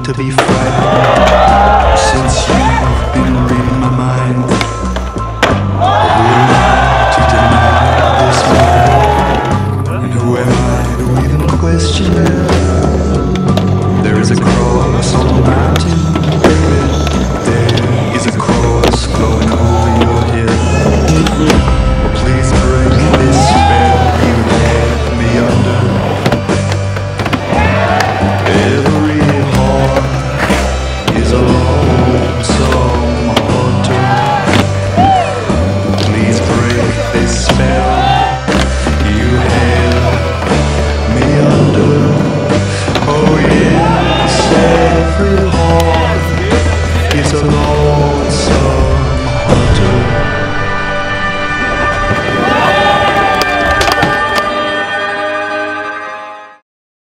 to be frightened, since you've been reading my mind. Who am I to deny this man? And who am I to even question it?